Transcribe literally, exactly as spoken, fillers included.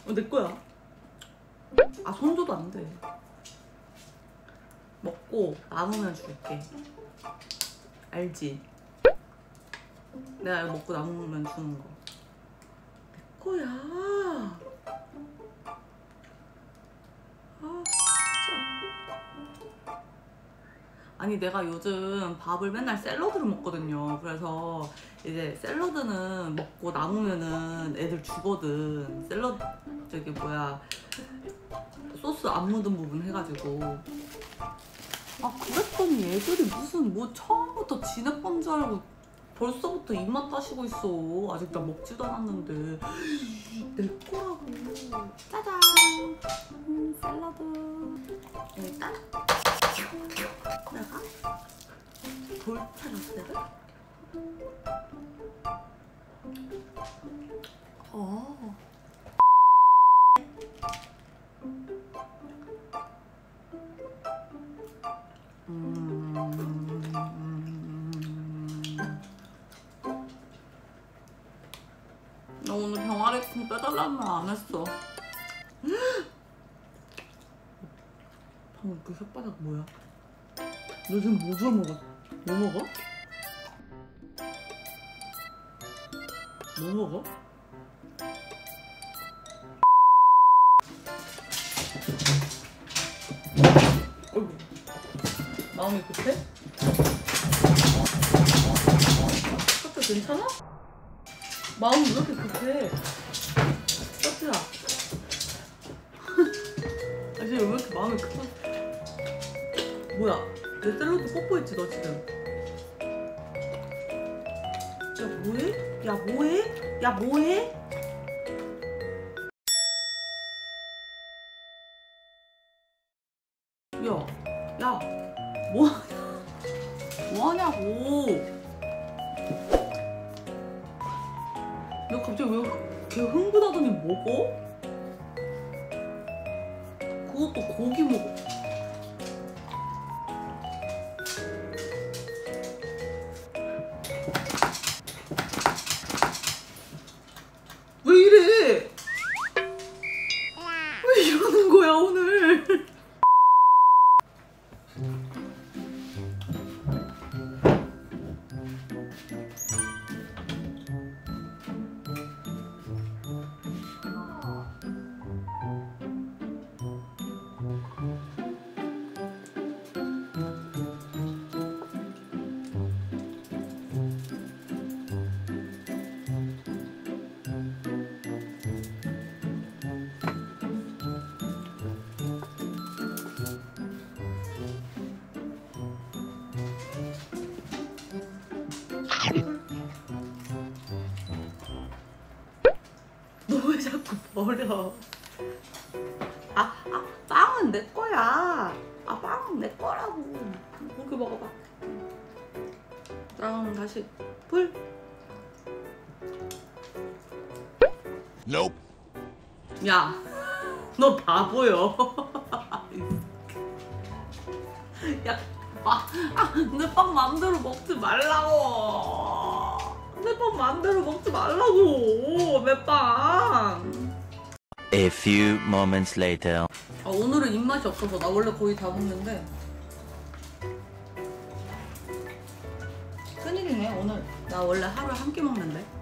어, 내 거야. 아, 손줘도 안 돼. 먹고 남으면 줄게. 알지? 내가 이거 먹고 남으면 주는 거. 내 거야. 아, 진짜. 아니, 내가 요즘 밥을 맨날 샐러드를 먹거든요. 그래서 이제 샐러드는 먹고 남으면은 애들 주거든. 샐러드 저기 뭐야 소스 안 묻은 부분 해가지고. 아, 그랬더니 애들이 무슨 뭐 처음부터 지네 건 줄 알고 벌써부터 입맛 따시고 있어. 아직 나 먹지도 않았는데. 내 거라고. 짜잔. 음, 샐러드. 일단 내가 돌차라스를 어. 음. 나 오늘 병아리콩 빼달라는 말 안 했어. 방금 그 혓바닥 뭐야? 너 지금 뭐 줘 먹어? 뭐 먹어? 뭐 먹어? 어이구, 마음이 급해? 커트 괜찮아? 마음이 왜 이렇게 급해? 커트야. 아, 지금 왜 이렇게 마음이 급해? 뭐야? 내 샐러드 뽀뽀했지 너 지금? 야, 뭐해? 야, 뭐해? 야, 뭐해? 야, 야, 뭐하냐? 뭐하냐고? 너 갑자기 왜 걔 흥분하더니 먹어? 그것도 고기 먹어. 왜 이래? 왜 이러는 거야 오늘? 너 왜 자꾸 버려? 아, 아, 빵은 내 거야. 아, 빵은 내 거라고. 고기 먹어봐. 그럼 다시 불. Nope. 야, 너 바보여. 야, 아, 아, 내 빵 맘대로 먹지 말라고. 내 빵 맘대로 먹지 말라고. 내 빵. A few moments later. 아, 오늘은 입맛이 없어서 나 원래 거의 다 먹는데. 큰일이네 오늘. 나 원래 하루에 한 끼 먹는데.